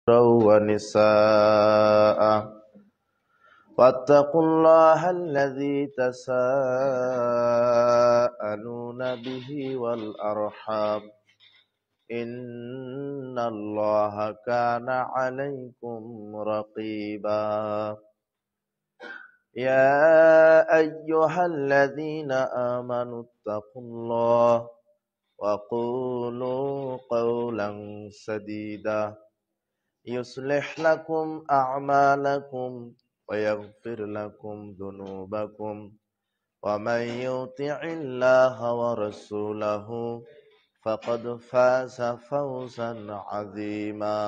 ونساء واتقوا الله الذي تساءلون به والأرحام إن الله كان عليكم رقيبا يا أيها الذين آمنوا اتقوا الله وقولوا قولا سديدا يصلح لكم أعمالكم ويغفر لكم ذنوبكم ومن يطع الله ورسوله فقد فاز فوزا عظيما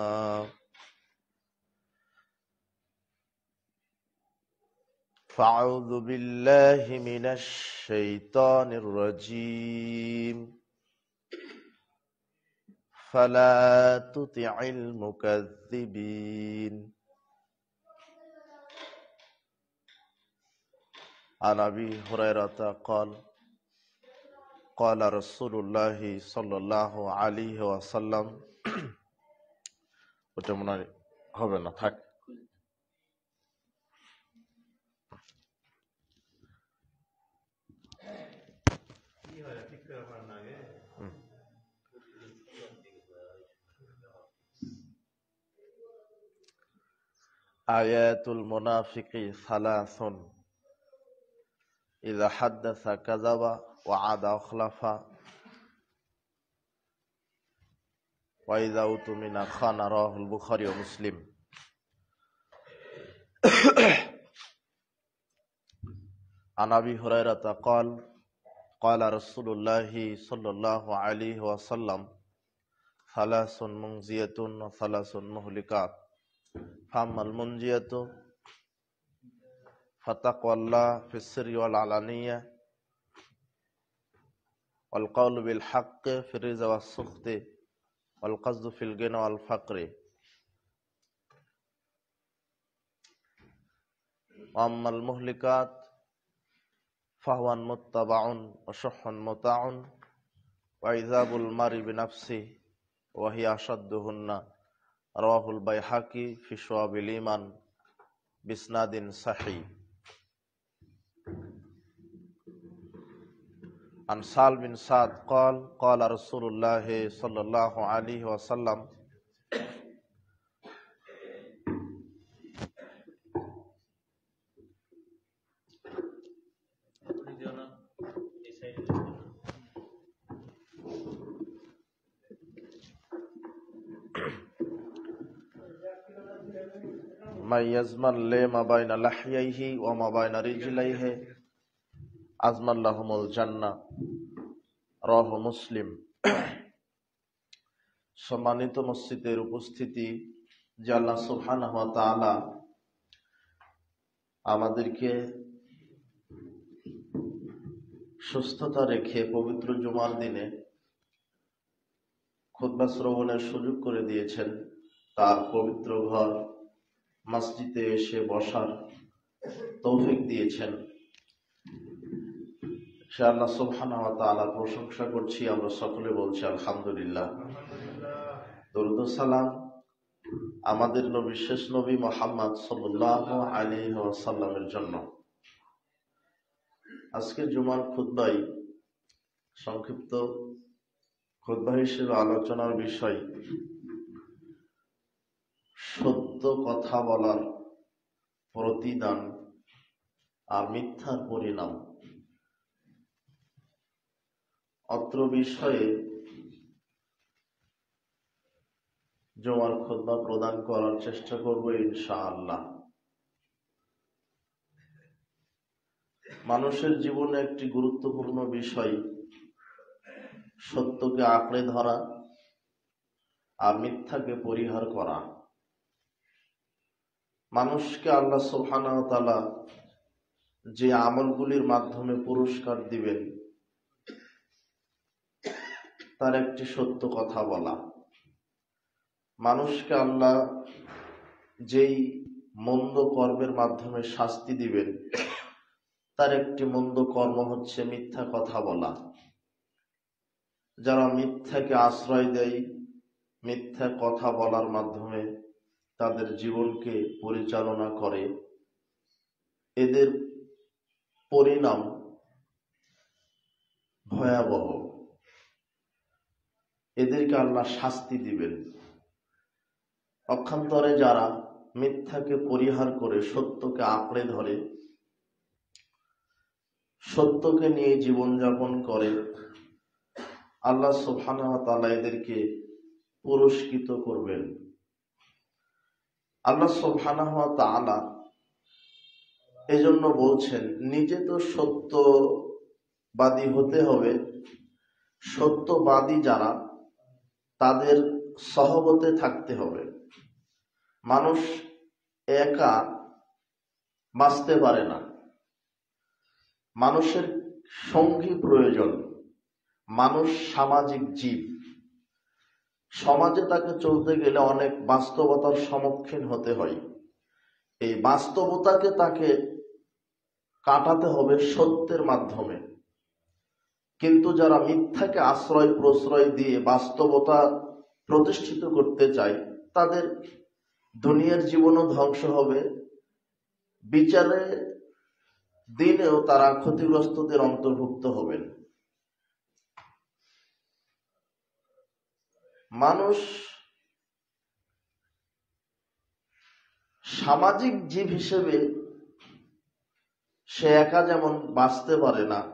فأعوذ بالله من الشيطان الرجيم فلا تطع المكذبين عن أبي هريرة قال قال رسول الله صلى الله عليه وسلم ওটা মনে হবে না থাক আয়াতুল মুনাফিকি সালাসুন ইযা হাদাসা কাযাবা ওয়া আদা আখলাফা ওয়া ইযা উতুমিনা খানা রাহুল বুখারী ওয়া মুসলিম عن أبي هريرة قال قال رسول الله صلى الله عليه وسلم ثلاث منجية وثلاث مهلكات فأما المنجية فتقوى الله في السر والعلانية والقول بالحق في الرضا والسخط والقصد في الغنى والفقر وأما المهلكات فهو متبع وشح مطاع وعذاب المرء بنفسه وهي أشدهن رواه البيهقي في شعب الإيمان بإسناد صحيح عن سهل بن سعد قال قال رسول الله صلى الله عليه وسلم من يزمن لي ما بين لحييه وما بين رجليه أزمن لهم الجنة رواه মুসলিম। সম্মানিত মসজিদের উপস্থিতি, যে আল্লাহ সুবহানাহু ওয়া তাআলা আমাদেরকে সুস্থতা রেখে পবিত্র জুমার দিনে খুতবা শ্রবণের সুযোগ করে দিয়েছেন, তার পবিত্র ঘর মসজিদে এসে বসার তৌফিক দিয়েছেন, সে আল্লাহ সুবহানাহু ওয়া তাআলার প্রশংসা করছি। আমরা সকলে বলছি আলহামদুলিল্লাহ। দরুদ ও সালাম আমাদের নবী, শেষ নবী মুহাম্মদ সাল্লাল্লাহু আলাইহি ওয়াসাল্লামের জন্য। আজকের জুমার খুতবায় সংক্ষিপ্ত খুতবা হিসেবে আলোচনার বিষয় সত্য কথা বলার প্রতিদান আর মিথ্যার পরিণাম। অত্র বিষয়ে জুমার খুতবা প্রদান করার চেষ্টা করব ইনশাআল্লাহ। মানুষের জীবনে একটি গুরুত্বপূর্ণ বিষয় সত্যকে আঁকড়ে ধরা আর মিথ্যাকে পরিহার করা। মানুষকে আল্লাহ সুবহানাহু ওয়া তাআলা যে আমলগুলির মাধ্যমে পুরস্কার দিবেন তার একটি সত্য কথা বলা। মানুষকে আল্লাহ যেই মন্দ কর্মের মাধ্যমে শাস্তি দিবেন তার একটি মন্দ কর্ম হচ্ছে মিথ্যা কথা বলা। যারা মিথ্যাকে আশ্রয় দেয়, মিথ্যা কথা বলার মাধ্যমে তাদের জীবনকে পরিচালনা করে, এদের পরিণাম ভয়াবহ। এদেরকে আল্লাহ শাস্তি দিবেন। পক্ষান্তরে যারা মিথ্যাকে পরিহার করে সত্যকে আঁকড়ে ধরে, সত্যকে নিয়ে জীবনযাপন করে, আল্লাহ সুবহানাহু ওয়া তাআলা এদেরকে পুরস্কৃত করবেন। আল্লাহ সুবহানাহু ওয়া তাআলা এজন্য বলছেন, নিজে তো সত্যবাদী হতে হবে, সত্যবাদী যারা তাদের সহবতে থাকতে হবে। মানুষ একা বাঁচতে পারে না, মানুষের সঙ্গী প্রয়োজন। মানুষ সামাজিক জীব। সমাজে তাকে চলতে গেলে অনেক বাস্তবতার সম্মুখীন হতে হয়। এই বাস্তবতাকে তাকে কাটাতে হবে সত্যের মাধ্যমে। কিন্তু যারা মিথ্যাকে আশ্রয় প্রশ্রয় দিয়ে বাস্তবতা প্রতিষ্ঠিত করতে চায়, তাদের দুনিয়ার জীবনও ধ্বংস হবে, বিচারে দিনেও তারা ক্ষতিগ্রস্তদের অন্তর্ভুক্ত হবেন। মানুষ সামাজিক জীব হিসেবে সে একা যেমন বাঁচতে পারে না,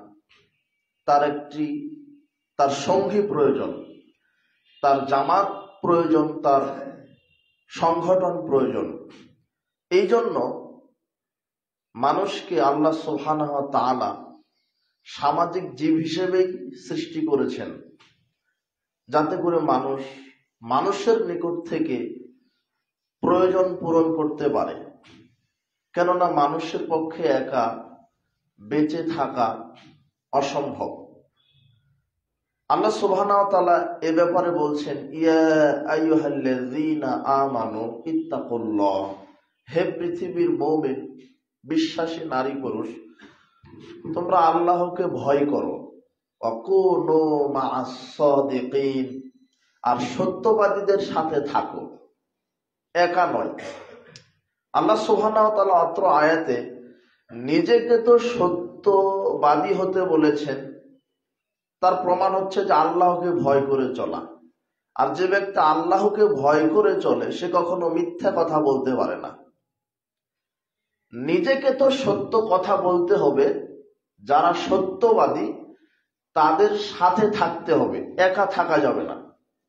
তার সঙ্গী প্রয়োজন, তার জামাত প্রয়োজন, তার সংগঠন প্রয়োজন। এই জন্য মানুষকে আল্লাহ সুবহানাহু ওয়া তাআলা সামাজিক জীব হিসেবেই সৃষ্টি করেছেন, যাতে করে মানুষের নিকট থেকে প্রয়োজন পূরণ করতে পারে। কেননা মানুষের পক্ষে একা বেঁচে থাকা অসম্ভব। আল্লাহ সুবহানাহু ওয়া তাআলা এ ব্যাপারে বলছেন, ইয়া আইয়ুহাল্লাযীনা আমানু ইত্তাকুল্লাহ, হে পৃথিবীর মুমিন বিশ্বাসী নারী পুরুষ, তোমরা আল্লাহকে ভয় করো। ওয়াকুনু মা'আস সাদিকিন, আর সত্যবাদীদের সাথে থাকো, একা নয়। আল্লাহ সুবহানাহু ওয়া তাআলা অত্র আয়াতে নিজেকে তো সত্যবাদী হতে বলেছেন, তার প্রমাণ হচ্ছে যে আল্লাহকে ভয় করে চলা। আর যে ব্যক্তি আল্লাহকে ভয় করে চলে সে কখনো মিথ্যা কথা বলতে পারে না। নিজেকে তো সত্য কথা বলতে হবে, যারা সত্যবাদী তাদের সাথে থাকতে হবে, একা থাকা যাবে না।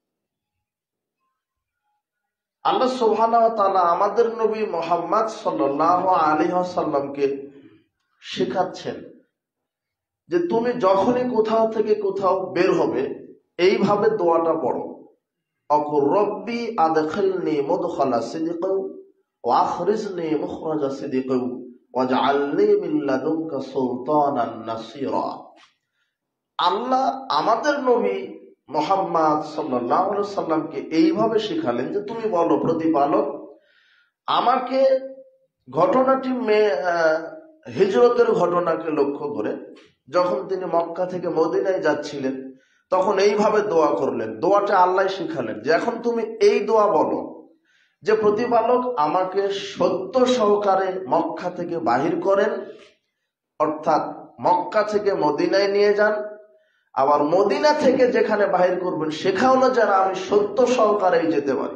আল্লাহ সুবহানাহু ওয়া তাআলা আমাদের নবী মুহাম্মদ সাল্লাল্লাহু আলাইহি ওয়াসাল্লামকে শেখাচ্ছেন যে তুমি যখনই কোথাও থেকে কোথাও বের হবে এইভাবে দোয়াটা পড়ো, অকুর রব্বি আদখিলনি মুদখালা সিদকিন ওয়া আখরিজনি মুখরাজা সিদকিন ওয়াজআলনি মিন লাদুনকা সুলতানান নাসীরা। আল্লাহ আমাদের নবী মুহাম্মদ সাল্লাল্লাহু আলাইহি ওয়াসাল্লামকে এইভাবে শেখালেন যে তুমি বলো, প্রতিপালক আমাকে, ঘটনাটি হিজরতের ঘটনাকে লক্ষ্য করে যখন তিনি মক্কা থেকে মদিনায় যাচ্ছিলেন তখন এইভাবে দোয়া করলেন। দোয়াটা আল্লাহ শিখালেন যে এখন তুমি এই দোয়া বলো যে প্রতিপালক আমাকে সত্য সহকারে মক্কা থেকে বাহির করেন, অর্থাৎ মক্কা থেকে মদিনায় নিয়ে যান, আবার মদিনা থেকে যেখানে বাহির করবেন সেখানেও যেন আমি সত্য সহকারেই যেতে পারি,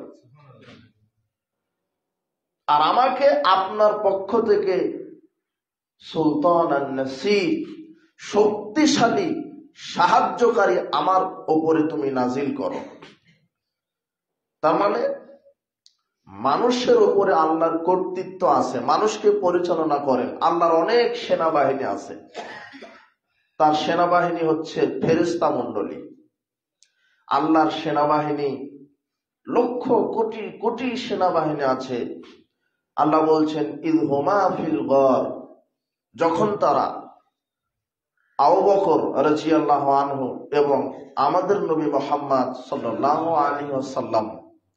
আর আমাকে আপনার পক্ষ থেকে সুলতানান নাসীর, শক্তিশালী সাহায্যকারী আমার উপরে তুমি নাজিল করো। তার মানে মানুষের উপরে আল্লাহর কর্তৃত্ব আছে, মানুষকে পরিচালনা করেন। আল্লাহর অনেক সেনাবাহিনী আছে, তার সেনাবাহিনী হচ্ছে ফেরেশতা মণ্ডলী। আল্লাহর সেনাবাহিনী লক্ষ কোটি কোটি সেনাবাহিনী আছে। আল্লাহ বলছেন ইয হুমা ফিল গার, যখন তারা আবু বকর রাদিয়াল্লাহু আনহু এবং আমাদের নবী মুহাম্মদ সাল্লাল্লাহু আলাইহি ওয়াসাল্লাম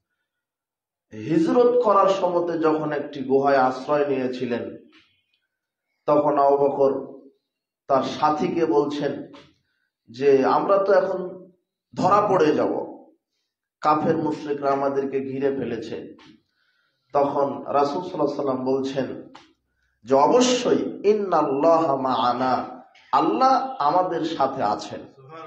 হিজরত করার সময় যখন একটি গুহায় আশ্রয় নিয়েছিলেন, তখন আবু বকর তার সাথীকে বলছেন যে আমরা তো এখন ধরা পড়ে যাব, কাফের মুশরিকরা আমাদেরকে ঘিরে ফেলেছে, তখন রাসূল সাল্লাল্লাহু আলাইহি ওয়াসাল্লাম বলছেন যে অবশ্যই ইন্নাল্লাহা মা'ানা, আল্লাহ আমাদের সাথে আছেন।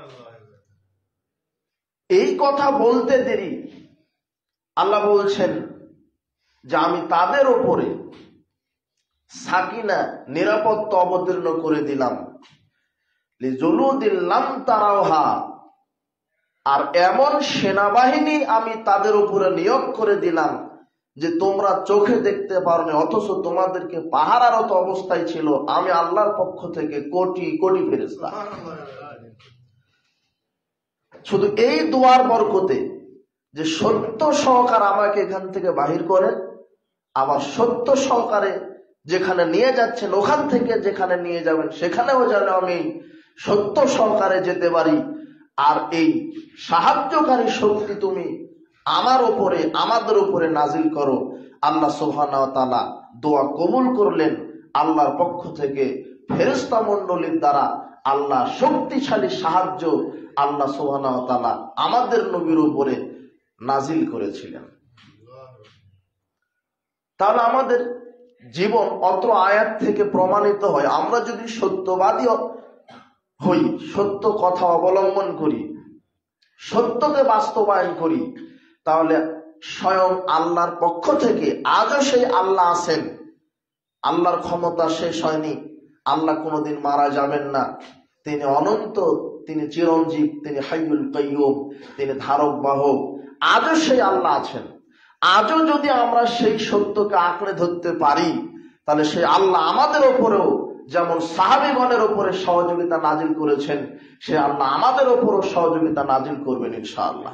এই কথা বলতে দেরি আল্লাহ বলছেন যে আমি তাদের উপরে সাকিনা, নিরাপত্তা অবতীর্ণ করে দিলাম, লিজুলুদিন লাম তারাওহা, আর এমন সেনাবাহিনী আমি তাদের উপরে নিয়োগ করে দিলাম যে তোমরা চোখে দেখতে পারোনি, অথচ তোমাদেরকে পাহারারত অবস্থায় ছিল আমি আল্লাহর পক্ষ থেকে কোটি কোটি ফেরেশতা। শুধু এই দুয়ার বরকতে যে সত্য সহকারে আমাকে এখান থেকে বাহির করেন, আবার সত্য সহকারে যেখানে নিয়ে যাচ্ছেন ওখান থেকে যেখানে নিয়ে যাবেন সেখানেও যেন আমি সত্য সহকারে যেতে পারি। আর এই সাহায্যকারী শক্তি তুমি আমার উপরে, আমাদের উপরে নাজিল করো। আল্লাহ সুবহানাহু ওয়া তাআলা দোয়া কবুল করলেন। আল্লাহর পক্ষ থেকে ফেরেশতা মণ্ডলীর দ্বারা আল্লাহ শক্তিশালী সাহায্য আল্লাহ সুবহানাহু ওয়া তাআলা আমাদের নবীর উপরে নাজিল করেছিলেন। তাহলে আমাদের জীবন অত্র আয়াত থেকে প্রমাণিত হয়, আমরা যদি সত্যবাদী হই, সত্য কথা অবলম্বন করি, সত্যকে বাস্তবায়ন করি, তাহলে স্বয়ং আল্লাহর পক্ষ থেকে আজও সেই আল্লাহ আছেন। আল্লাহর ক্ষমতা শেষ হয়নি, আল্লাহ কোনোদিন মারা যাবেন না, তিনি অনন্ত, তিনি চিরঞ্জীব, তিনি হাইয়ুল কাইয়ুম, তিনি ধারক বাহক। আজও সেই আল্লাহ আছেন। আজও যদি আমরা সেই সত্যকে আঁকড়ে ধরতে পারি, তাহলে সেই আল্লাহ আমাদের ওপরেও যেমন সাহাবীগণের উপরে সহযোগিতা নাজিল করেছেন, সে আল্লাহ আমাদের উপরও সহযোগিতা নাজিল করবেন ইনশাআল্লাহ।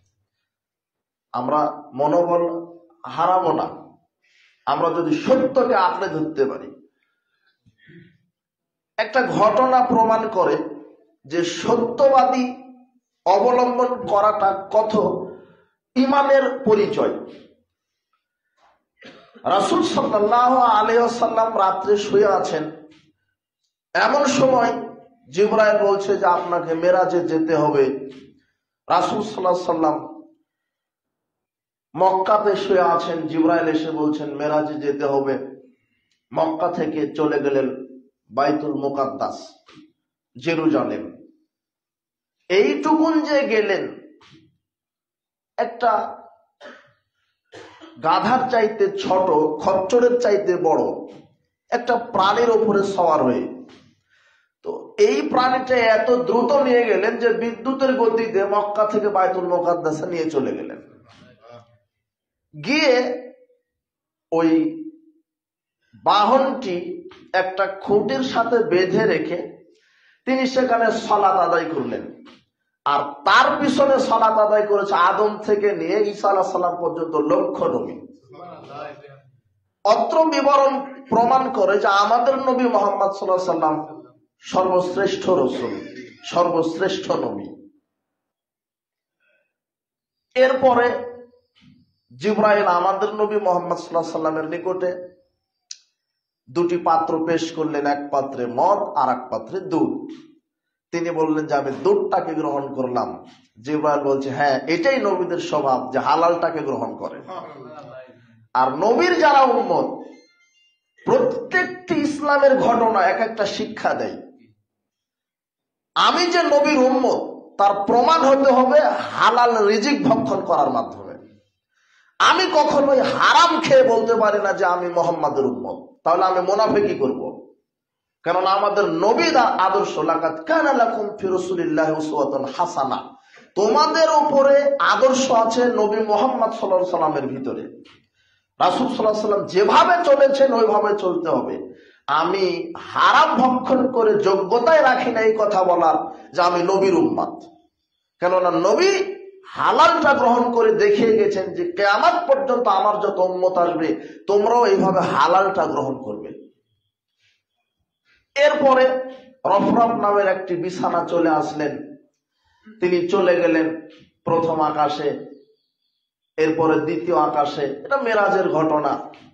আমরা মনোবল হারাবো না, আমরা যদি সত্যকে আঁকড়ে ধরতে পারি। একটা ঘটনা প্রমাণ করে যে সত্যবাদী অবলম্বন করাটা কত ইমানের পরিচয়। রাসূল সাল্লাল্লাহু আলাইহি ওয়াসাল্লাম রাত্রে শুয়ে আছেন, এমন সময় জিবরাইল বলছে যে আপনাকে মেরাজে যেতে হবে। রাসূল সাল্লাল্লাহু আলাইহি ওয়াসাল্লাম মক্কাতে শুয়ে আছেন, জিবরাইল এসে বলছেন মেরাজে যেতে হবে। মক্কা থেকে চলে গেলেন বাইতুল মুকাদ্দাস, জেরুজালেম। এইটুকুন যে গেলেন, একটা গাধার চাইতে ছোট, খচ্চরের চাইতে বড় একটা প্রাণীর উপরে সওয়ার হয়ে, তো এই প্রাণীটা এত দ্রুত নিয়ে গেলেন যে বিদ্যুতের গতিতে মক্কা থেকে বাইতুল মুকাদ্দাসে নিয়ে চলে গেলেন। গিয়ে ওই বাহনটি একটা খুঁটির সাথে বেঁধে রেখে তিনি সেখানে সালাত আদায় করলেন। আর তার পিছনে সালাত আদায় করেছে আদম থেকে নিয়ে ঈসা আলাইহিস সালাম পর্যন্ত লক্ষ নবী। অত্র বিবরণ প্রমাণ করে যে আমাদের নবী মুহাম্মদ সাল্লাল্লাহু আলাইহি ওয়াসাল্লাম সর্বশ্রেষ্ঠ রাসূল, সর্বশ্রেষ্ঠ নবী। এরপরে জিবরাইল আমাদের নবী মুহাম্মদ সাল্লাল্লাহু আলাইহি ওয়াসাল্লামের নিকটে দুটি পাত্র পেশ করলেন, এক পাত্রে মদ আর এক পাত্রে দুধ। তিনি বললেন যে আমি দুধটাকে গ্রহণ করলাম। জিবরাইল বলছে হ্যাঁ, এটাই নবীদের স্বভাব যে হালালটাকে গ্রহণ করে। আর নবীর যারা উম্মত, প্রত্যেকটি ইসলামের ঘটনা এক একটা শিক্ষা দেয়। আমি যে নবীর উম্মত তার প্রমাণ হতে হবে হালাল রিজিক ভক্ষণ করার মাধ্যমে। আমি কখনোই হারাম খেয়ে বলতে পারি না যে আমি মুহাম্মাদের উম্মত, তাহলে আমি মুনাফিকি করব। কেননা আমাদের নবীর আদর্শ, লাকাদ কানা লাকুম ফি রাসূলিল্লাহি উসওয়াতুন হাসানাহ, তোমাদের উপরে আদর্শ আছে নবী মুহাম্মদ সাল্লাল্লাহু আলাইহি সাল্লামের ভিতরে। রাসূল সাল্লাল্লাহু আলাইহি সাল্লাম যেভাবে চলেছেন ওইভাবে চলতে হবে। আমি হারাম ভক্ষণ করে যোগ্যতায় রাখি না এই কথা বলার যে আমি নবীর উম্মত। কেননা নবী হালালটা গ্রহণ করে দেখিয়ে গেছেন যে কিয়ামত পর্যন্ত আমার যত উম্মত আসবে তোমরাও এইভাবে হালালটা গ্রহণ করবে। এরপরে রফরফ নামের একটি বিছানা চলে আসলেন, তিনি চলে গেলেন প্রথম আকাশে, এরপরে দ্বিতীয় আকাশে, এটা মেরাজের ঘটনা।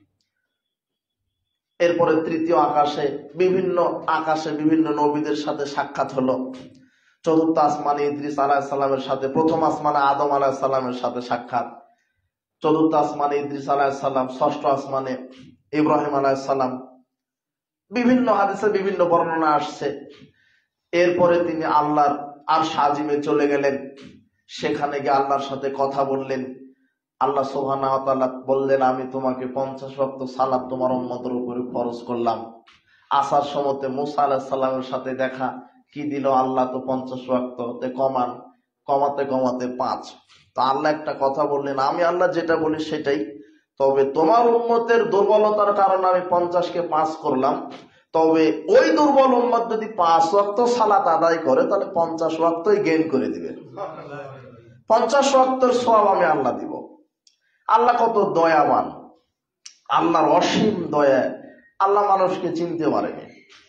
এরপরে তৃতীয় আকাশে বিভিন্ন নবীদের সাথে সাক্ষাৎ হলো। চতুর্থ আসমানে ইদ্রিস আলাইহিস সালামের সাথে, প্রথম আসমানে আদম আলাইহিস সালামের সাথে সাক্ষাৎ, চতুর্থ আসমানে ইদ্রিস আলাইহিস সালাম, ষষ্ঠ আসমানে ইব্রাহিম আলাইহিস সালাম। বিভিন্ন হাদিসে বিভিন্ন বর্ণনা আসছে। এরপরে তিনি আল্লাহর আরশ আজিমে চলে গেলেন, সেখানে গিয়ে আল্লাহর সাথে কথা বললেন। আল্লাহ সুবহানাহু ওয়া তাআলা বললেন, আমি তোমাকে 50 ওয়াক্ত সালাত তোমার উম্মতের উপরে ফরজ করলাম। আসার সময়তে মুসা আলাইহিস সালামের সাথে দেখা, কি দিল আল্লাহ, তো 50 ওয়াক্ততে কমান, কমাতে কমাতে 5। তো আল্লাহ একটা কথা বললেন, আমি আল্লাহ যেটা বলি সেটাই, তবে তোমার উম্মতের দুর্বলতার কারণে আমি 50কে 5 করলাম। তবে ওই দুর্বল উম্মত যদি 5 ওয়াক্ত সালাত আদায় করে তাহলে 50 ওয়াক্তই গেইন করে দিবে। 50 ওয়াক্তের সওয়াব আমি আল্লাহ দিব। আল্লাহ কত দয়াবান, আল্লাহর অসীম দয়া। আল্লাহ মানুষকে চিনতে পারেনি।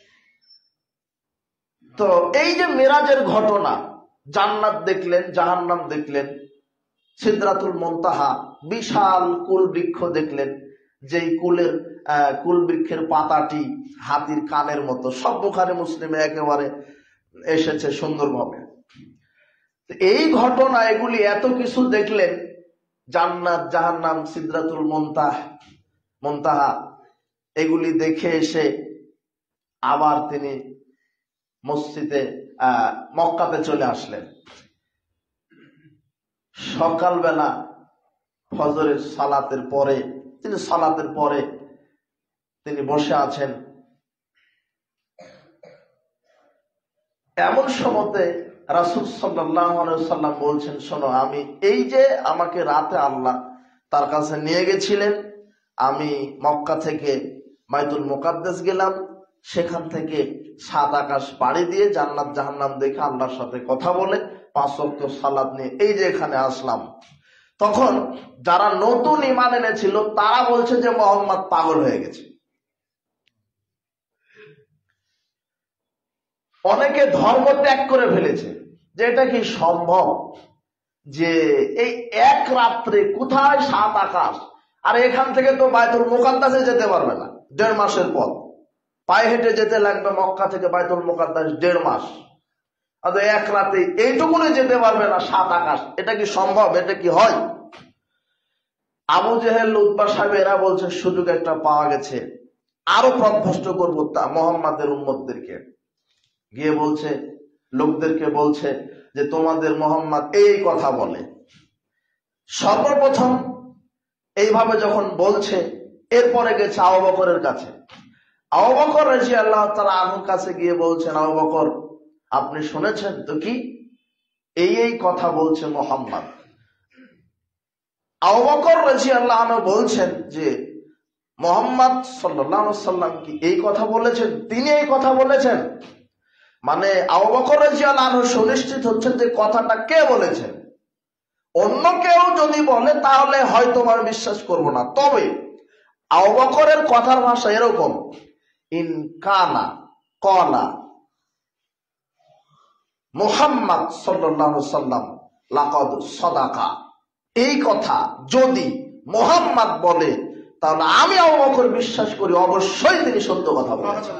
তো এই যে মেরাজের ঘটনা, জান্নাত দেখলেন, জাহান্নাম দেখলেন, সিদরাতুল মুনতাহা বিশাল কুল বৃক্ষ দেখলেন, যেই কুল বৃক্ষের পাতাটি হাতির কানের মতো। সব বুখারী মুসলিমে একেবারে এসেছে সুন্দরভাবে। এই ঘটনা, এগুলি এত কিছু দেখলেন, জান্নাত, জাহান্নাম, সিদরাতুল মুনতাহা, এগুলি দেখে এসে আবার তিনি মসজিদে মক্কাতে চলে আসলেন। সকালবেলা ফজরের সালাতের পরে তিনি বসে আছেন। এমন সময়তে রাসূল সাল্লাল্লাহু আলাইহি ওয়াসাল্লাম বলছেন, শোনো, আমি এই যে আমাকে রাতে আল্লাহ তার কাছে নিয়ে গেছিলেন, আমি মক্কা থেকে বাইতুল মুকাদ্দাস গেলাম, সেখান থেকে 7 আকাশ পাড়ি দিয়ে জান্নাত জাহান্নাম দেখে আল্লাহর সাথে কথা বলে 5 ওয়াক্ত সালাত নিয়ে এই যে এখানে আসলাম। তখন যারা নতুন ঈমান এনেছিল তারা বলছে যে মুহাম্মদ পাগল হয়ে গেছে। অনেকে ধর্ম ত্যাগ করে ফেলেছে, যে এটা কি সম্ভব যে এই এক রাত্রে কোথায় 7 আকাশ, আর এখান থেকে তো বাইতুল মুকাদ্দাসে যেতে পারবে না, 1.5 মাসের পথ পায়ে হেঁটে যেতে লাগবে মক্কা থেকে বাইতুল মুকাদ্দাস 1.5 মাস, আর এক রাতে এইটুকুনি যেতে পারবে না 7 আকাশ, এটা কি সম্ভব? এটা কি হয়? আবু জেহেল, উতবা সাহেব এরা বলছে সুযোগ একটা পাওয়া গেছে, আরো পথভ্রষ্ট করবো তা মুহাম্মাদের উম্মতদেরকে। গিয়ে বলছে, লোকদেরকে বলছে যে তোমাদের মুহাম্মদ এই কথা বলে। সর্বপ্রথম এইভাবে যখন বলছে, এরপরে গেছে আবু বকরের কাছে। আবু বকর রাদিয়াল্লাহু তাআলা আনহুর কাছে গিয়ে বলছেন, আবু বকর, আপনি শুনেছেন তো কি এই কথা বলছে মুহাম্মদ? আবু বকর রাদিয়াল্লাহু আনহু বলছেন যে মুহাম্মদ সাল্লাল্লাহু আলাইহি ওয়াসাল্লাম কি এই কথা বলেছেন? তিনি এই কথা বলেছেন? মানে আবু বকর রাদিয়াল্লাহু আনহু সুনিশ্চিত হচ্ছেন যে কথাটা কে বলেছেন। অন্য কেউ যদি বলে তাহলে হয়তো আর বিশ্বাস করব না, তবে আবু বকরের কথার ভাষা এরকম, ইন কানা ক্বালা মুহাম্মদ সাল্লাল্লাহু আলাইহি ওয়াসাল্লাম লাকাদ সাদাকা, এই কথা যদি মুহাম্মদ বলে তাহলে আমি আবু বকর বিশ্বাস করি অবশ্যই তিনি সত্য কথা বলেছেন।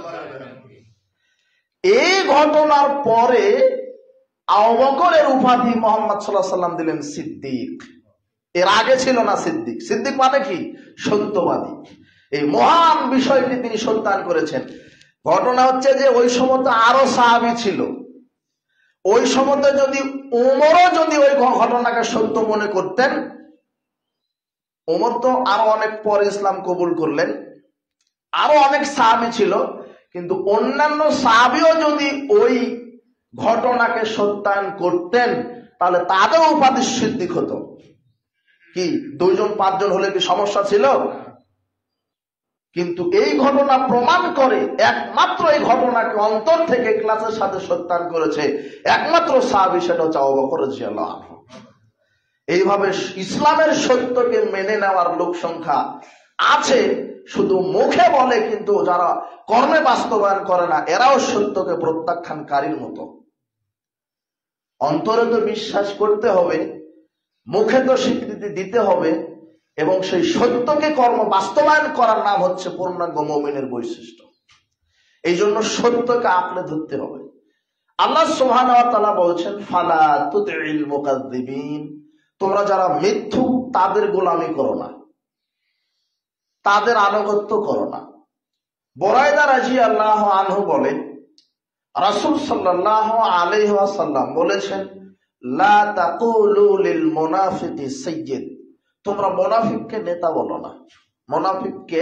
এই ঘটনার পরে আবু বকরের উপাধি মুহাম্মদ সাল্লাল্লাহু আলাইহি ওয়াসাল্লাম দিলেন সিদ্দিক। এর আগে ছিল না সিদ্দিক। সিদ্দিক মানে কি? সত্যবাদী। এই মহান বিষয়টি তিনি সত্যায়ন করেছেন। ঘটনা হচ্ছে যে ওই সময় আরো সাহাবী ছিল। ওই সময় যদি ওমরও যদি ওই ঘটনাকে সত্য মনে করতেন, ওমর তো আরো অনেক পরে ইসলাম কবুল করলেন, আরো অনেক সাহাবী ছিল, কিন্তু অন্যান্য সাহাবীও যদি ওই ঘটনাকে সত্যায়ন করতেন তাহলে তাদের উপাধি সিদ্দিক হতো। কি 2 জন 5 জন হলে কি সমস্যা ছিল? কিন্তু এই ঘটনা প্রমাণ করে, একমাত্র এই ঘটনাকে অন্তর থেকে ক্লাসের সাথে সত্যায়ন করেছে একমাত্র সাহাবী, সেটা হচ্ছে আবু বকর রাদিয়াল্লাহু আনহু। এইভাবে ইসলামের সত্যকে মেনে নেওয়ার লোক সংখ্যা আছে, শুধু মুখে বলে কিন্তু যারা কর্মে বাস্তবায়ন করে না, এরাও সত্যকে প্রত্যাখ্যানকারীর মতো। অন্তরে তো বিশ্বাস করতে হবে, মুখে তো স্বীকৃতি দিতে হবে, এবং সেই সত্যকে কর্ম বাস্তবায়ন করার নাম হচ্ছে পূর্ণাঙ্গ মুমিনের বৈশিষ্ট্য। এই জন্য সত্যকে আঁকড়ে ধরতে হবে। আল্লাহ সুবহানাহু ওয়া তাআলা বলছেন, ফালা তুতিল মুকাজ্জিবিন, তোমরা যারা মিথ্যুক তাদের গোলামি করো না, তাদের আনুগত্য করো না। বুরায়দা রাদিয়াল্লাহু আনহু বলেন, রাসূল সাল্লাল্লাহু আলাইহি ওয়াসাল্লাম বলেছেন, লা তাকুলু লিল মুনাফিকি সাইয়্যিদ, তোমরা মুনাফিককে নেতা বলো না। মুনাফিককে,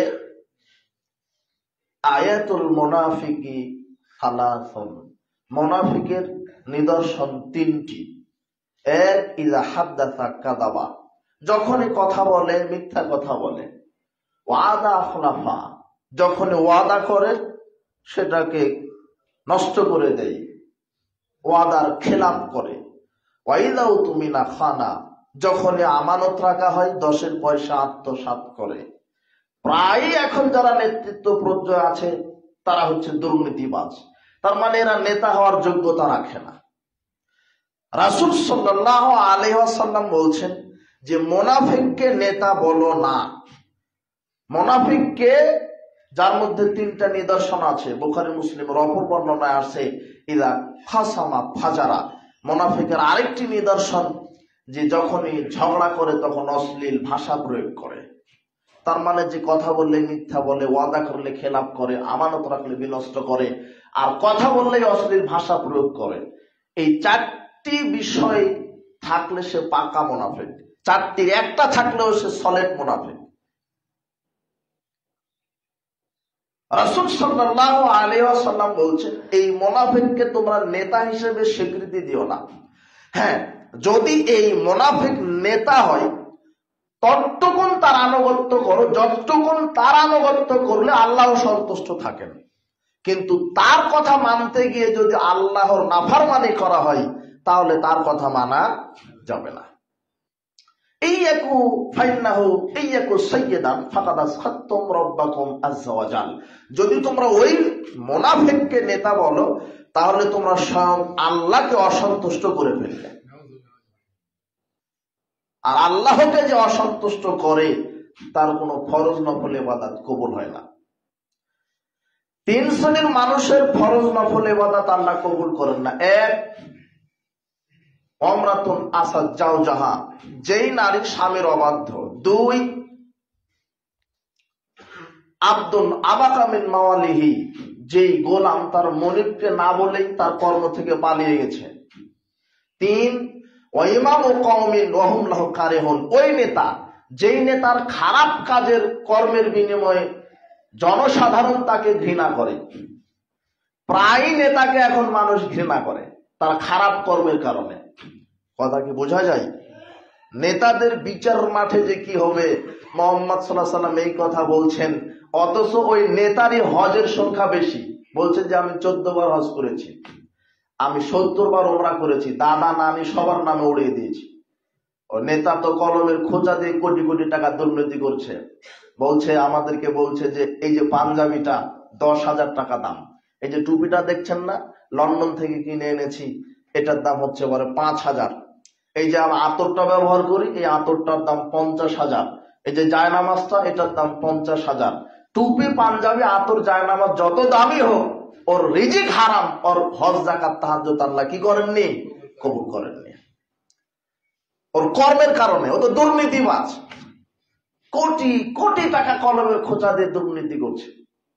আয়াতুল মুনাফিকি সালাসুন, মুনাফিকের নিদর্শন তিনটি। এক, ইযা হাদ্দাসা কাযাবা, যখনই কথা বলে মিথ্যা কথা বলে। ওয়াদা আখলাফা, যখনই ওয়াদা করে সেটাকে নষ্ট করে দেয়, ওয়াদার খেলাপ করে। ওয়াইদা উতুমিনা খানা, যখনই আমানত রাখা হয় 10-এর পয়সা আত্মসাৎ করে। প্রায় এখন যারা নেতৃত্ব পর্যায়ে আছে তারা হচ্ছে দুর্নীতিবাজ, তার মানে এরা নেতা হওয়ার যোগ্যতা রাখে না। রাসূল সাল্লাল্লাহু আলাইহি ওয়াসাল্লাম বলছেন যে মুনাফিককে নেতা বলো না। মুনাফিককে, যার মধ্যে 3টা নিদর্শন আছে, বুখারী মুসলিমের অপর বর্ণনায় আছে, ইদা খাসামা ফাজারা, মুনাফিকের আরেকটি নিদর্শন যে যখনই ঝগড়া করে তখন অশ্লীল ভাষা প্রয়োগ করে। তার মানে যে কথা বললে মিথ্যা বলে, ওয়াদা করলে খেলাপ করে, আমানত রাখলে বিনষ্ট করে, আর কথা বললেই অশ্লীল ভাষা প্রয়োগ করে। এই 4টি বিষয় থাকলে সে পাকা মুনাফিক, 4টির একটা থাকলেও সে সলিড মুনাফিক। রাসূল সাল্লাল্লাহু আলাইহি ওয়াসাল্লাম বলছেন, এই মুনাফিককে তোমরা নেতা হিসেবে স্বীকৃতি দিও না। হ্যাঁ, যদি এই মুনাফিক নেতা হয় ততটুকুন তার আনুগত্য করো, যতটুকুন তার আনুগত্য করলে আল্লাহ সন্তুষ্ট থাকেন। কিন্তু তার কথা মানতে গিয়ে যদি আল্লাহর নাফরমানি করা হয় তাহলে তার কথা মানা যাবে না। ইয়াকু ফাইন্নাহু ইয়াকু সাইয়্যিদান ফাকাদ আসখাতুম রাব্বাকুম আযজা ওয়া জাল, যদি তোমরা ওই মুনাফিককে নেতা বলো তাহলে তোমরা স্বয়ং আল্লাহকে অসন্তুষ্ট করে ফেললে। আর আল্লাহকে যে অসন্তুষ্ট করে তার কোনো ফরজ নফল ইবাদত কবুল হয় না। 3 শ্রেণীর মানুষের ফরজ নফল ইবাদত আল্লাহ কবুল করেন না। 1, অমরাতুন আসাদ জাওজাহা, যেই নারী স্বামীর অবাধ্য। 2, আব্দুন আবাকা মিন মাওয়ালিহি, যেই গোলাম তার মনিবকে না বলেই তার কর্ম থেকে পালিয়ে গেছে। 3, ওয়া ইমামু কওমিন ওয়া হুম লাহু কারিহুন, ওই নেতা যেই নেতার খারাপ কাজের কর্মের বিনিময়ে জনসাধারণ তাকে ঘৃণা করে। প্রায় নেতাকে এখন মানুষ ঘৃণা করে তার খারাপ কর্মের কারণে। কথা কি বোঝা যায়? নেতাদের বিচার মাঠে যে কি হবে, মুহাম্মদ সাল্লাল্লাহু আলাইহি ওয়াসাল্লাম এই কথা বলছেন, অথচ ওই নেতারই হজের সংখ্যা বেশি। বলছেন যে আমি 14 বার হজ করেছি, আমি 70 বার উমরা করেছি, দাদা নানি সবার নামে উড়িয়ে দিয়েছি। ও নেতা তো কলমের খোঁচা দিয়ে কোটি কোটি টাকা দুর্নীতি করছে। বলছে, আমাদেরকে বলছে যে এই যে পাঞ্জাবিটা 10,000 টাকা দাম, এই যে টুপিটা দেখছেন না, লন্ডন থেকে কিনে এনেছি, এটার দাম হচ্ছে 5,000। এই যে আমি আতরটা ব্যবহার করি, এই আতরটার দাম 50,000। এই যে জায়নামাজটা, এটার দাম 50,000। টুপি, পাঞ্জাবি, আতর, জায়নামাজ যত দামি হোক, ওর রিজিক হারাম, ওর হজ যাকাত তাহাজ্জুদ আল্লাহ কি করেননি? কবুল করেননি। ওর কর্মের কারণে। ও তো দুর্নীতিবাজ, কোটি কোটি টাকা কলমের খোঁচা দিয়ে দুর্নীতি করছে।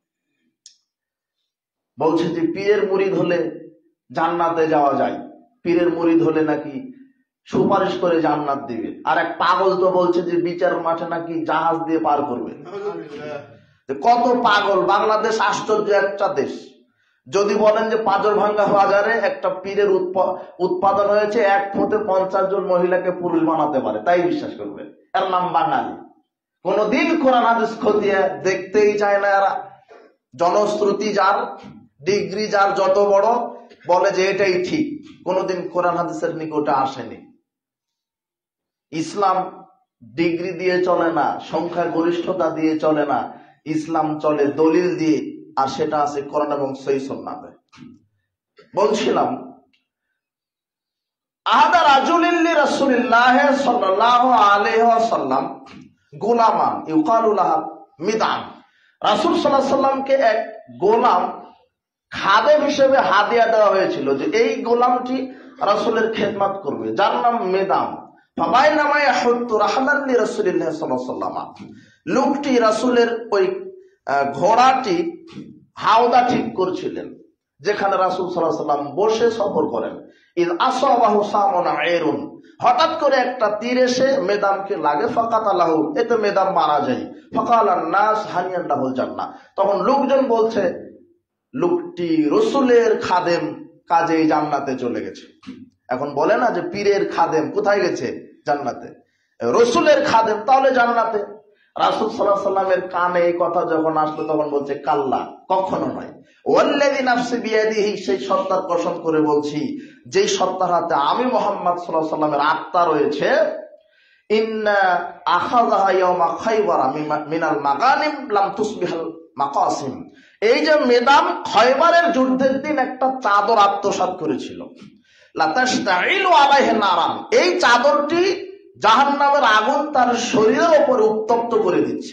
বলছে যে পীরের মুরিদ হলে জান্নাতে যাওয়া যায়, পীরের মুরিদ হলে নাকি সুপারিশ করে জান্নাত দিবে। আর এক পাগল তো বলছে যে বিচার মাঠে নাকি জাহাজ দিয়ে পার করবে। কত পাগল! বাংলাদেশ আশ্চর্য একটা দেশ। যদি বলেন যে পাজরভাঙ্গা বাজারে একটা পীরের উৎপাদন হয়েছে, 1 ফুটে 50 জন মহিলাকে পুরুষ বানাতে পারে, তাই বিশ্বাস করবে। এর নাম বাঙালি। কোনদিন কোরআন হাদিস খতিয়ে দেখতেই চায় না এরা। জনশ্রুতি যার, ডিগ্রি যার যত বড়, বলে যে এটাই ঠিক, কোনদিন কোরআন হাদিসের নিকটে আসেনি। ইসলাম ডিগ্রি দিয়ে চলে না, সংখ্যা গরিষ্ঠতা দিয়ে চলে না, ইসলাম চলে দলিল দিয়ে, আর সেটা আছে কোরআন এবং সহিহ সুন্নাতে। বলছিলাম, আহাদা রাজুলিন লিরাসূলিল্লাহ সাল্লাল্লাহু আলাইহি ওয়াসাল্লাম গোলামান ইউকালু লাহু মিদান, রাসূল সাল্লাল্লাহু আলাইহি ওয়াসাল্লামকে এক গোলাম খাদেম হিসেবে হাদিয়া দেওয়া হয়েছিল যে এই গোলামটি রাসূলের খেদমত করবে, যার নাম মেদাম। লোকটি রাসূলের ওই ঘোড়াটি হাওদা ঠিক করছিলেন, যেখানে রাসূল সাল্লাল্লাহু আলাইহি ওয়াসাল্লাম বসে সফর করেন। ইয আসাবাহু সামুন আয়রুন, হঠাৎ করে একটা তীর এসে মেদামকে লাগে, ফাকাতালাহু, এতে মেদাম মারা যায়। ফাকালান নাস হানিয়ান লাহুল জান্নাহ, তখন লোকজন বলছে লোকটি রসুলের খাদেম, কাজেই জান্নাতে চলে গেছে। এখন বলে না যে পীরের খাদেম কোথায় গেছে? জান্নাতে। রসুলের খাদেম তাহলে জান্নাতে। রাসূল সাল্লাল্লাহু আলাইহি ওয়াসাল্লামের কানে এই কথা যখন আসলো তখন বলছে কাল্লা, কখনো নয়। ওয়াল্লাযী নাফসি বিয়াদিহি, সেই সত্তার কসম করে বলছি যেই সত্তার হাতে আমি মুহাম্মদ সাল্লাল্লাহু আলাইহি ওয়াসাল্লামের আত্মা রয়েছে, ইন্না আখাযাহা ইয়াওমা খায়বার মিনাল মাগানিম লাম তুসবিহাল মাকাসিম, এই যে মেদাম খয়বারের যুদ্ধের দিন একটা চাদর আত্মসাৎ করেছিল, লাতাশতাইলু আলাইহি নারান, এই চাদরটি জাহান্নামের আগুন তার শরীরের উপরে উত্তপ্ত করে দিচ্ছে,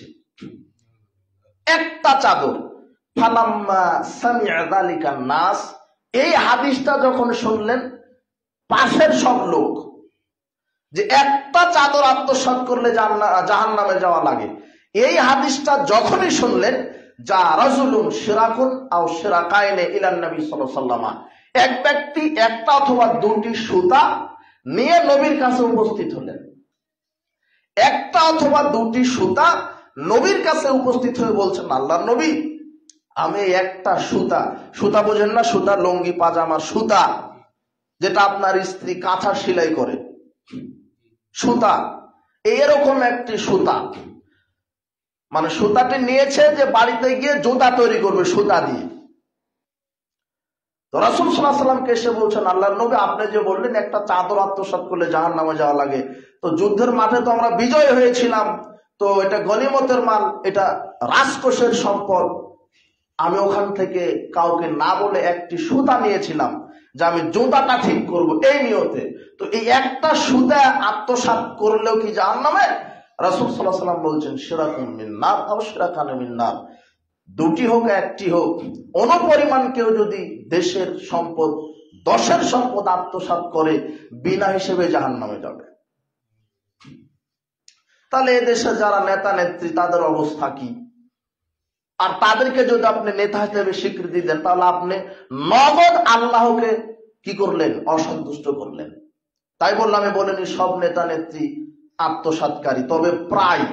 একটা চাদর। ফালাম্মা সামি'a যালিকা নাস, এই হাদিসটা যখন শুনলেন পাশের সব লোক যে একটা চাদর আত্মসাৎ করলে জাহান্নামে যাওয়া লাগে, এই হাদিসটা যখনই শুনলেন, যা রাজুলুন শিরাকুন আও শিরাকাইনে ইলান নবী সাল্লাল্লাহু আলাইহি ওয়াসাল্লাম, এক ব্যক্তি একটা অথবা দুটি সুতা নিয়ে নবীর কাছে উপস্থিত হলেন, একটা অথবা দুটি সুতা নবীর কাছে উপস্থিত হয়ে বলছেন, আল্লাহর নবী, আমি একটা সুতা, সুতা বোঝেন না? সুতা, লুঙ্গি পাজামার সুতা, যেটা আপনার স্ত্রী কাঁথা সেলাই করে, সুতা, এরকম একটি সুতা, মানে সুতাটি নিয়েছে যে বাড়িতে গিয়ে জুতা তৈরি করবে সুতা দিয়ে। তো রাসূল সাল্লাল্লাহু আলাইহি ওয়াসাল্লামকে এসে বলছেন, আল্লাহর নবী, আপনি যে বললেন একটা চাদর আত্মসাৎ করলে জাহান্নামে যাওয়া লাগে, তো যুদ্ধের মাঠে তো আমরা বিজয় হয়েছিলাম, তো এটা গনিমতের মাল, এটা রাজকোষের সম্পদ, আমি ওখান থেকে কাউকে না বলে একটি সুতা নিয়েছিলাম যে আমি জুতাটা ঠিক করব এই নিয়তে, তো এই একটা সুতা আত্মসাৎ করলেও কি জাহান্নামে? রাসূল সাল্লাল্লাহু আলাইহি ওয়াসাল্লাম বলছেন, শিরাকুম মিন নার আও শিরাকান মিন নার, দুটি হোক একটি হোক, অনুপরিমাণ কেউ যদি দেশের সম্পদ, দশের সম্পদ আত্মসাৎ করে, বিনা হিসেবে জাহান্নামে যাবে। তাহলে এদেশে যারা নেতা নেত্রী, তাদের অবস্থা কি? আর তাদেরকে যদি আপনি নেতা হিসেবে স্বীকৃতি দেন, তাহলে আপনি নগদ আল্লাহকে কি করলেন? অসন্তুষ্ট করলেন। তাই বললাম, আমি বলিনি সব নেতা নেত্রী আত্মসাৎকারী, তবে প্রায়।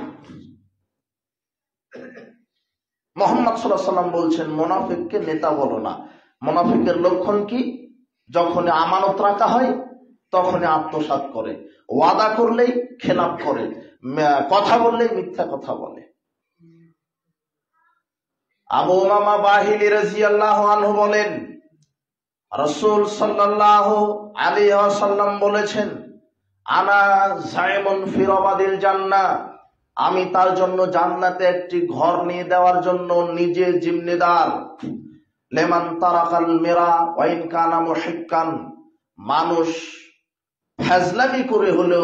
মুহাম্মদ সাল্লাল্লাহু আলাইহি ওয়াসাল্লাম বলছেন, মুনাফিককে নেতা বলো না। মুনাফিকের লক্ষণ কি? যখন আমানত রাখা হয় তখনই আত্মসাৎ করে, ওয়াদা করলেই খেলাপ করে, কথা বললেই মিথ্যা কথা বলে। আবু উমামা বাহিলি রাদিয়াল্লাহু আনহু বলেন, রাসূল সাল্লাল্লাহু আলাইহি ওয়াসাল্লাম বলেছেন, আনা যায়মুন ফি রাবাদিল জান্নাহ, আমি তার জন্য জান্নাতে একটি ঘর নিয়ে দেওয়ার জন্য নিজে জিম্মেদার। লিমান তারাকাল মিরা ওয়া ইন কানা মুহিক্কান, মানুষ ফাজলামি করে হলেও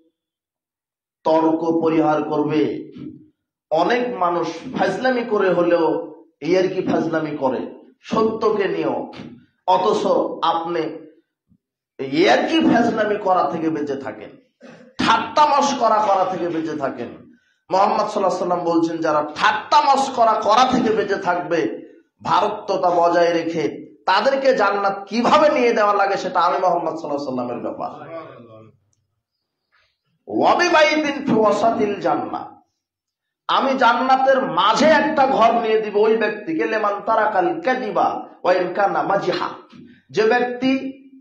তর্ক পরিহার করবে। অনেক মানুষ ফাজলামি করে হলেও ইয়ারকি ফাজলামি করে সত্যকে নিয়েও, অথচ আপনি ইয়ারকি ফাজলামি করা থেকে বেঁচে থাকেন, ঠাট্টা মশকরা করা থেকে বেঁচে থাকেন। মুহাম্মদ সাল্লাল্লাহু আলাইহি ওয়াসাল্লাম বলছেন, যারা ঠাট্টা মশকরা করা থেকে বেঁচে থাকবে, ভারততা বজায় রেখে, তাদেরকে জান্নাত কিভাবে নিয়ে দেওয়া লাগে সেটা আমি মুহাম্মদ সাল্লাল্লাহু আলাইহি ওয়াসাল্লামের ব্যাপার। ওয়া বিবাইতিন ফি ওয়াসাতিল জান্নাহ, আমি জান্নাতের মাঝে একটা ঘর নিয়ে দিব ওই ব্যক্তিকে, লিমান তারাকাল কাযিবা ওয়া ইন কানা মাজিহা, যে ব্যক্তি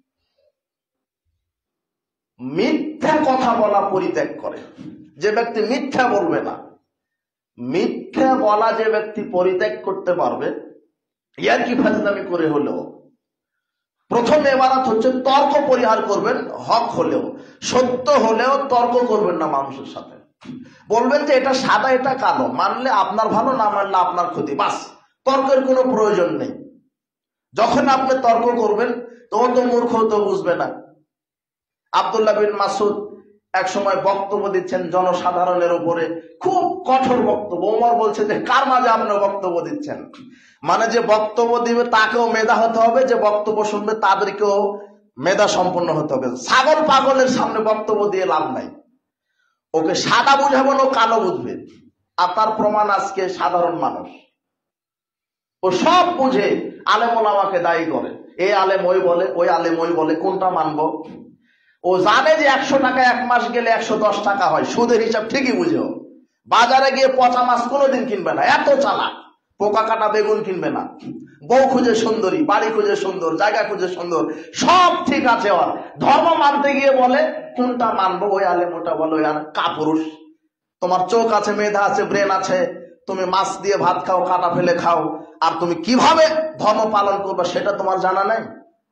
মিথ্যা কথা বলা পরিত্যাগ করে, যে ব্যক্তি মিথ্যা বলবে না, মিথ্যা বলা যে ব্যক্তি পরিত্যাগ করতে পারবে, ইয়ার কি ফাজলামি করে হলেও। প্রথম ইবারত হচ্ছে তর্ক পরিহার করবেন, হক হলেও, সত্য হলেও তর্ক করবেন না মানুষের সাথে। বলবেন যে এটা সাদা এটা কালো, মানলে আপনার ভালো, না মানলে আপনার ক্ষতি, বাস, তর্কের কোনো প্রয়োজন নেই। যখন আপনি তর্ক করবেন তখন তো মূর্খ তো বুঝবে না। আব্দুল্লাহ বিন মাসউদ এক সময় বক্তব্য দিচ্ছেন জনসাধারণের উপরে, খুব কঠোর বক্তব্য। ওমর বলছে যে কার মাঝে আপনি বক্তব্য দিচ্ছেন? মানে যে বক্তব্য দিবে তাকেও মেধা হতে হবে, যে বক্তব্য শুনবে তাদেরকেও মেধা সম্পন্ন হতে হবে। ছাগল পাগলের সামনে বক্তব্য দিয়ে লাভ নাই। ওকে সাদা বুঝাবো না, কালো বুঝবে। আর তার প্রমাণ আজকে সাধারণ মানুষ, ও সব বুঝে আলেম ওলামাকে দায়ী করে। এই আলেম ওই বলে, ওই আলেম ওই বলে, কোনটা মানবো? ও জানে যে 100 টাকা এক মাস গেলে 110 টাকা হয়, সুদের হিসাব ঠিকই বুঝেও। বাজারে গিয়ে পচা মাছ কোনোদিন কিনবে না, এত চালাক। পোকা কাটা বেগুন কিনবে না। বউ খুঁজে সুন্দরী, বাড়ি খুঁজে সুন্দর, জায়গা খুঁজে সুন্দর, সব ঠিক আছে। ওর ধর্ম মানতে গিয়ে বলে কোনটা মানবো? ওই আলেম ওটা বলো। ওই আলেম কাপুরুষ। তোমার চোখ আছে, মেধা আছে, ব্রেন আছে, তুমি মাছ দিয়ে ভাত খাও, কাটা ফেলে খাও, আর তুমি কিভাবে ধর্ম পালন করবে সেটা তোমার জানা নাই।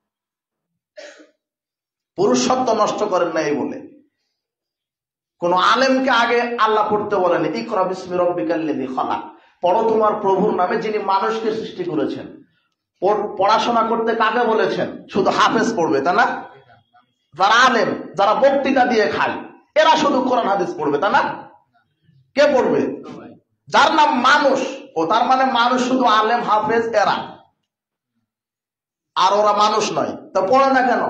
পুরুষত্ব নষ্ট করেন না এই বলে। কোন আলেমকে আগে আল্লাহ পড়তে বলেনি, ইকরা বিসমি রাব্বিকাল্লাযী খালাক, পড়ো তোমার প্রভুর নামে যিনি মানুষকে সৃষ্টি করেছেন। পড়াশোনা করতে কাকে বলেছেন? শুধু হাফেজ পড়বে, তা না? যারা আলেম, যারা বক্তৃতা দিয়ে খায়, এরা শুধু কোরআন হাদিস পড়বে, তা না? কে পড়বে? যার নাম মানুষ। ও তার মানে মানুষ শুধু আলেম হাফেজ এরা, আর ওরা মানুষ নয়। তা পড়ে না কেন?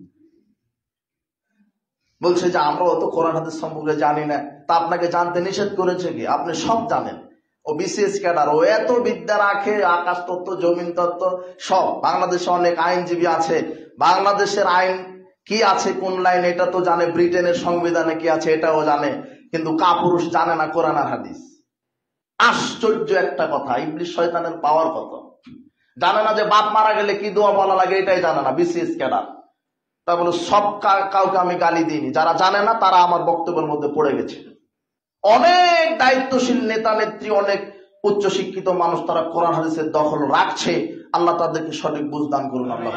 বলছে যে আমরা অত কোরআন হাদিস সম্পর্কে জানি না। তা আপনাকে জানতে নিষেধ করেছে কি? আপনি সব জানেন। ও বিসিএস ক্যাডার, ও এত বিদ্যা রাখে, আকাশ তত্ত্ব, জমিন তত্ত্ব সব। বাংলাদেশে অনেক আইনজীবী আছে, বাংলাদেশের আইন কি আছে, কোন লাইন, এটা তো জানে। ব্রিটেনের সংবিধানে কি আছে এটাও জানে, কিন্তু কাপুরুষ জানে না কোরআন আর হাদিস। আশ্চর্য একটা কথা, ইবলিস শয়তানের পাওয়ার কত। জানে না যে বাপ মারা গেলে কি দোয়া বলা লাগে, এটাই জানে না। BCS cadre. তা বলে সব কাউকে আমি গালি দিইনি, যারা জানে না তারা আমার বক্তব্যের মধ্যে পড়ে গেছে। অনেক দায়িত্বশীল নেতা নেত্রী, অনেক উচ্চ শিক্ষিত মানুষ, তারা কোরআন হাদিসের দখল রাখছে। আল্লাহ তাদেরকে সঠিক বুঝদান করুন। আল্লাহ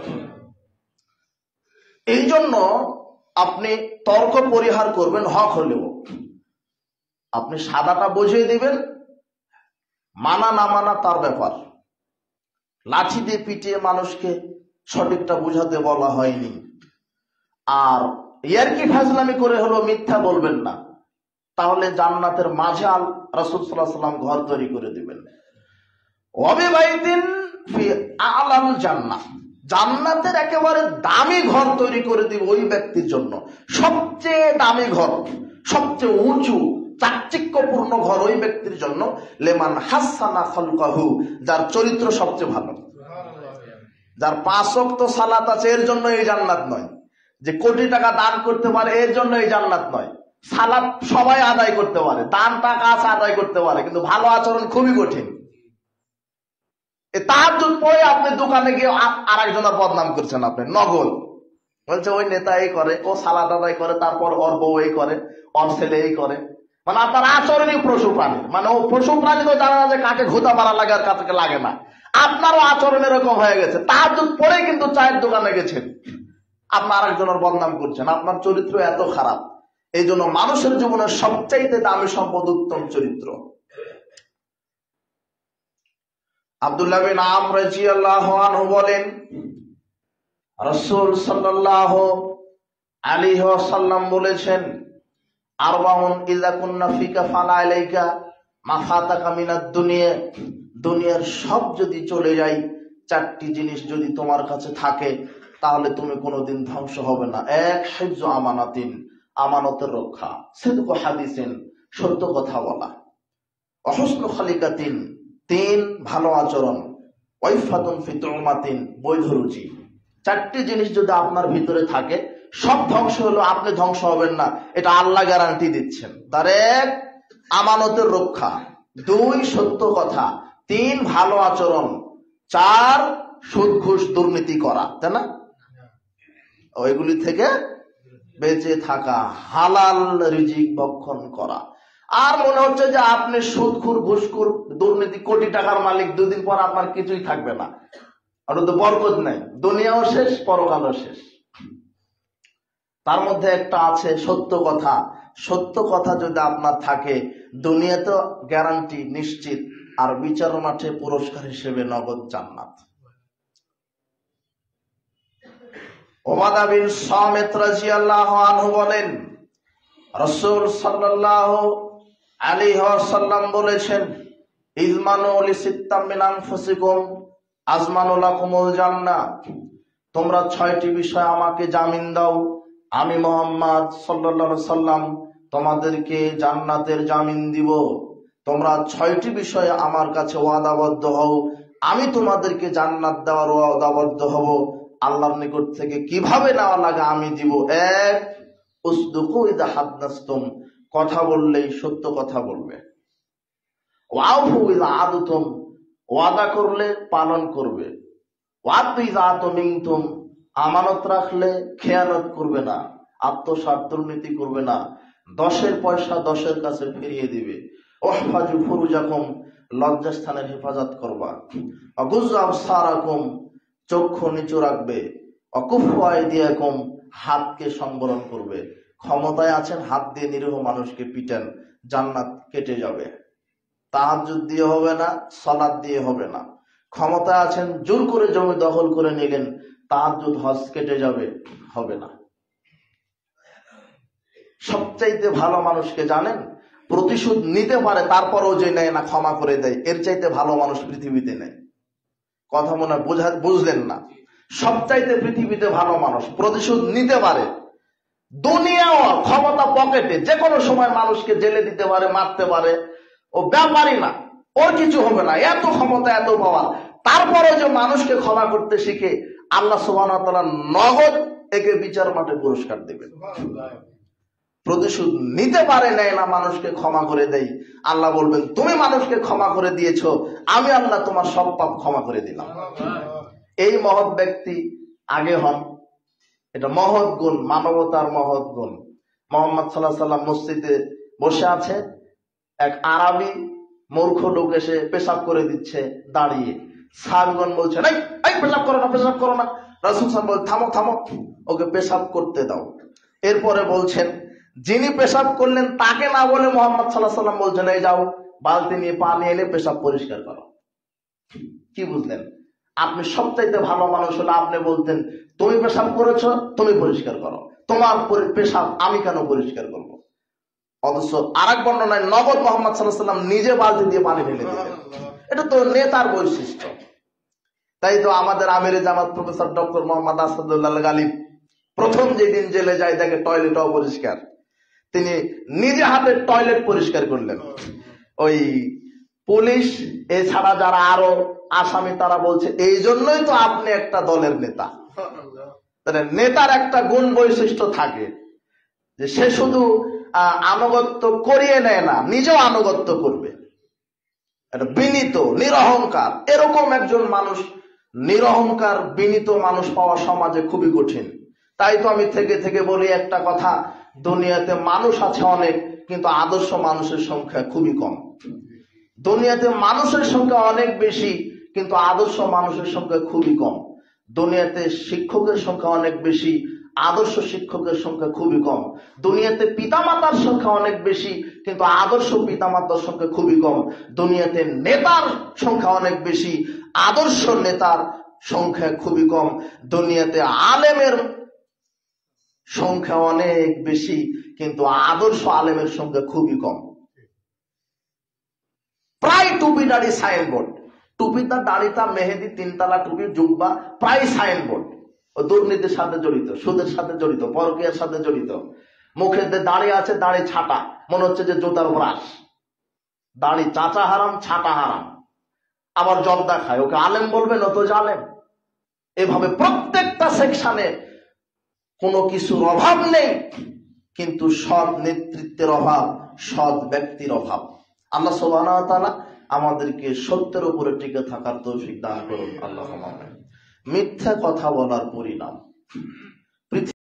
এই জন্য আপনি তর্ক পরিহার করবেন, হক হলেও আপনি সাদাটা বুঝিয়ে দিবেন। মানা না মানা তার ব্যাপার। লাঠি দিয়ে পিটিয়ে মানুষকে সঠিকটা বুঝাতে বলা হয়নি। আর ইয়ারকি ফাজলামি করে হলো মিথ্যা বলবেন না, তাহলে জান্নাতের মাঝে রাসূল সাল্লাল্লাহু আলাইহি ওয়াসাল্লাম ঘর তৈরি করে দিবেন। ওয়াবিবাইতিন ফি আলাল জান্নাহ, জান্নাতের একেবারে দামি ঘর তৈরি করে দিব ওই ব্যক্তির জন্য। সবচেয়ে দামি ঘর, সবচেয়ে উঁচু চাকচিক্যপূর্ণ ঘর ওই ব্যক্তির জন্য। লেমান হাসানা খালকাহু, যার চরিত্র সবচেয়ে ভালো, যার 5 ওয়াক্ত সালাত আছে, এর জন্য এই জান্নাত নয়। যে কোটি টাকা দান করতে পারে এর জন্য এই জান্নাত নয়। সালাত সবাই আদায় করতে পারে, দান টাকা আছে আদায় করতে পারে, কিন্তু ভালো আচরণ খুবই কঠিন। তাহাজ্জুদ পড়ে আপনি দোকানে গিয়ে আরেকজনের বদনাম করছেন, আপনি নগদ বলছে ওই নেতা এই করে, ও সালাত আদায় করে, তারপর ওর বউ এই করে, ওর ছেলে এই করে। মানে আপনার আচরণই পশু প্রাণী। মানে ও পশু প্রাণী তো জানে না যে কাকে ঘুতা মারা লাগে আর কাকে লাগে না। আপনারও আচরণ এরকম হয়ে গেছে। তাহাজ্জুদ পড়ে কিন্তু চায়ের দোকানে গেছেন, আপনার আরেকজনের বদনাম করছেন। আপনার চরিত্র এত খারাপ। এই জন্য মানুষের জীবনের সবচাইতে দামি সম্পদ উত্তম চরিত্র। আব্দুল্লাহ বিন আমর রাদিয়াল্লাহু আনহু বলেন, রাসূল সাল্লাল্লাহু আলাইহি ওয়াসাল্লাম বলেছেন, আরবাউন ইযা কুন্না ফিকা ফালা আলাইকা মা ফাতাকা মিনাদ দুনিয়া, দুনিয়ার সব যদি চলে যায়, 4টি জিনিস যদি তোমার কাছে থাকে তাহলে তুমি কোনোদিন ধ্বংস হবে না। এক, হিফযু আমানাতিন, আমানতের রক্ষা। সিদকু হাদিসিন, সত্য কথা বলা। অহুসনু খালিকাতিন, 3, ভালো আচরণ। ওয়াইফাতুন ফি তুমাতিন, বৈধ রুচি। 4টি জিনিস যদি আপনার ভিতরে থাকে, সব ধ্বংস হলো, আপনি ধ্বংস হবেন না, এটা আল্লাহ গ্যারান্টি দিচ্ছেন। তার 1, আমানতের রক্ষা। 2, সত্য কথা। 3, ভালো আচরণ। 4, সুদ ঘুষ দুর্নীতি করা, তাই না? ওইগুলি থেকে বেঁচে থাকা, হালাল রিজিক ভক্ষণ করা। আর মনে হচ্ছে যে আপনি সুদখোর, ঘুষখোর, দুর্নীতি, কোটি টাকার মালিক, 2 দিন পর আপনার কিছুই থাকবে না, ওটা তো বরকত নাই, দুনিয়াও শেষ, পরকালও শেষ। তার মধ্যে একটা আছে সত্য কথা। সত্য কথা যদি আপনার থাকে, দুনিয়াতে গ্যারান্টি নিশ্চিত, আর বিচার মাঠে পুরস্কার হিসেবে নগদ জান্নাত। উবাদা বিন সামিত রাদিয়াল্লাহু আনহু বলেন, রাসূল সাল্লাল্লাহু আলাইহি ওয়াসাল্লাম বলেছেন, ইজমানু লিসিত্তাম মিন আনফুসিকুম আজমানু লাকুমুল জান্নাহ। তোমরা 6টি বিষয় আমাকে জামিন দাও, আমি মুহাম্মদ সাল্লাল্লাহু আলাইহি সাল্লাম তোমাদেরকে জান্নাতের জামিন দিব। তোমরা 6টি বিষয়ে আমার কাছে ওয়াদাবদ্ধ হও, আমি তোমাদেরকে জান্নাত দেওয়ার ওয়াদাবদ্ধ হব। আল্লাহর নিকট থেকে কিভাবে নেওয়া লাগে আমি দিব। এক, উসদুকু ইযা হাদাসতুম, কথা বললেই সত্য কথা বলবে। ওয়াফু ইযা আদতুম, ওয়াদা করলে পালন করবে। ওয়াতু ইযা আতুমিনতুম, আমানত রাখলে খেয়ানত করবে না, আত্মস্বার্থ দুর্নীতি করবে না, 10-এর পয়সা 10-এর কাছে ফিরিয়ে দিবে। ওহফাজু ফুরুজাকুম, লজ্জাস্থানের হেফাজত করবা। অগুয্যু আবসারাকুম, চক্ষু নিচু রাখবে। অকুফু আইদিয়াকুম, হাতকে সংবরণ করবে। ক্ষমতায় আছেন, হাত দিয়ে নিরীহ মানুষকে পিটেন, জান্নাত কেটে যাবে। তাহাজ্জুদ দিয়ে হবে না, সালাত দিয়ে হবে না। ক্ষমতায় আছেন, জোর করে জমি দখল করে নিলেন, তাহাজ্জুদ হজ কেটে যাবে, হবে না। সবচাইতে ভালো মানুষকে জানেন, প্রতিশোধ নিতে পারে তারপরও যে নেয় না, ক্ষমা করে দেয়, এর চাইতে ভালো মানুষ পৃথিবীতে নেই। কথা মনে বুঝলেন না? সবচাইতে পৃথিবীতে ভালো মানুষ প্রতিশোধ নিতে পারে, দুনিয়াও ক্ষমতা পকেটে, যে কোনো সময় মানুষকে জেলে দিতে পারে, মারতে পারে, ও ব্যাপারই না, ওর কিছু হবে না, এত ক্ষমতা এত পাওয়ার। তারপরে যে মানুষকে ক্ষমা করতে শিখে, আল্লাহ সুবহানাহু ওয়া তাআলা নগদ একে বিচার মাঠে পুরস্কার দেবেন। প্রতিশোধ নিতে পারে নেয় না, মানুষকে ক্ষমা করে দেয়, আল্লাহ বলবেন তুমি মানুষকে ক্ষমা করে দিয়েছো, আমি আল্লাহ তোমার সব পাপ ক্ষমা করে দিলাম। এই মহৎ ব্যক্তি আগে হন, এটা মহৎ গুণ, মানবতার মহৎ গুণ। মুহাম্মদ সাল্লাল্লাহু আলাইহি ওয়াসাল্লাম মসজিদে বসে আছে, এক আরবি মূর্খ লোক এসে পেশাব করে দিচ্ছে দাঁড়িয়ে। সাহাবীগণ বলছেন, এই পেশাব করো না, পেশাব করো না। রাসূল সাল্লাল্লাহু আলাইহি ওয়াসাল্লাম বলেন, থামো থামো, ওকে পেশাব করতে দাও। এরপরে বলছেন, যিনি পেশাব করলেন তাকে না বলে মুহাম্মদ সাল্লাল্লাহু আলাইহি ওয়াসাল্লাম বলছেন, এই যাও বালতি নিয়ে পানি এনে পেশাব পরিষ্কার করো। কি বুঝলেন? আপনি সবচাইতে ভালো মানুষ হলে আপনি বলতেন, তুমি পেশাব করেছো, তুমি পরিষ্কার করো, তোমার পেশাব আমি কেন পরিষ্কার করবো? অথচ আরেক বর্ণনায় নগদ মুহাম্মদ সাল্লাল্লাহু আলাইহি ওয়াসাল্লাম নিজে বালতি দিয়ে পানি ঢেলে দিলেন। এটা তো নেতার বৈশিষ্ট্য। তাই তো আমাদের আমিরে জামাত প্রফেসর ডক্টর মোহাম্মদ আসাদুল্লাহ গালিব প্রথম যেদিন জেলে যায়, দেখে টয়লেট অপরিষ্কার, তিনি নিজে হাতে টয়লেট পরিষ্কার করলেন। ওই পুলিশ এছাড়া যারা আরো আসামি তারা বলছে, এই জন্যই তো আপনি একটা দলের নেতা। নেতার একটা গুণ বৈশিষ্ট্য থাকে যে সে শুধু আনুগত্য করিয়ে নেয় না, নিজেও আনুগত্য করবে। এটা বিনীত, নিরহংকার। এরকম একজন মানুষ, নিরহংকার বিনীত মানুষ পাওয়া সমাজে খুবই কঠিন। তাই তো আমি থেকে থেকে বলি একটা কথা, দুনিয়াতে মানুষ আছে অনেক, কিন্তু আদর্শ মানুষের সংখ্যা খুবই কম। দুনিয়াতে মানুষের সংখ্যা অনেক বেশি, কিন্তু আদর্শ মানুষের সংখ্যা খুবই কম। দুনিয়াতে শিক্ষকের সংখ্যা অনেক বেশি, আদর্শ শিক্ষকের সংখ্যা খুবই কম। দুনিয়াতে পিতামাতার সংখ্যা অনেক বেশি, কিন্তু আদর্শ পিতামাতার সংখ্যা খুবই কম। দুনিয়াতে নেতার সংখ্যা অনেক বেশি, আদর্শ নেতার সংখ্যা খুবই কম। দুনিয়াতে আলেমের সংখ্যা অনেক বেশি, কিন্তু আদর্শ আলেমের সংখ্যা খুবই কম। প্রায় টুপি দাড়ি সাইনবোর্ড, টুপিটা দাড়িটা মেহেদি, 3 তলা টুপি, জুব্বা, প্রায় সাইনবোর্ড। ও দুর্নীতির সাথে জড়িত, সুদের সাথে জড়িত, পরকীয়ার সাথে জড়িত। মুখে দাড়ি আছে, দাড়ি ছাটা, মনে হচ্ছে যে জুতার ব্রাশ। দাড়ি চাচা হারাম, ছাটা হারাম, আবার জর্দা খায়, ওকে আলেম বলবেন, ও তো জালেম। এভাবে প্রত্যেকটা সেকশনে কোনো কিছুর অভাব নেই, কিন্তু সৎ নেতৃত্বের অভাব, সৎ ব্যক্তির অভাব। আল্লাহ সুবহানাহু ওয়া তাআলা আমাদেরকে সত্যের উপরে টিকে থাকার তৌফিক দান করুন। আল্লাহুম্মা আমিন। মিথ্যা কথা বলার পরিণাম।